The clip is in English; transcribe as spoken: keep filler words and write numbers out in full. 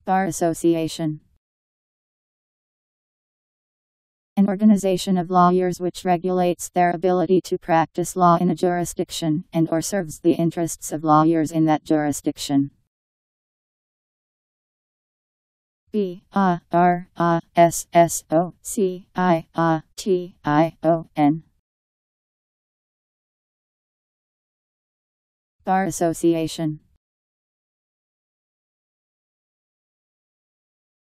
Bar association. An organization of lawyers which regulates their ability to practice law in a jurisdiction, and or serves the interests of lawyers in that jurisdiction. B A R A S S O C I A T I O N. Bar association.